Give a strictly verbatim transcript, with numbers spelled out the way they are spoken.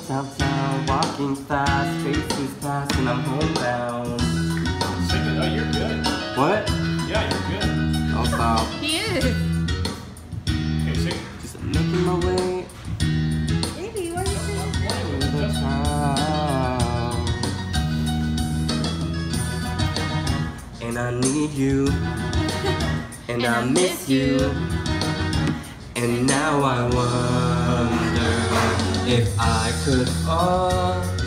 downtown, walking fast, faces fast, and I'm homebound. Sing it. Oh, you're good. What? Yeah, you're good. I'll stop. He is. Okay, sing. Just making my way Baby, what are you saying? to the town. And I need you, and, And I, I miss miss you. you. And now I wonder if I could fall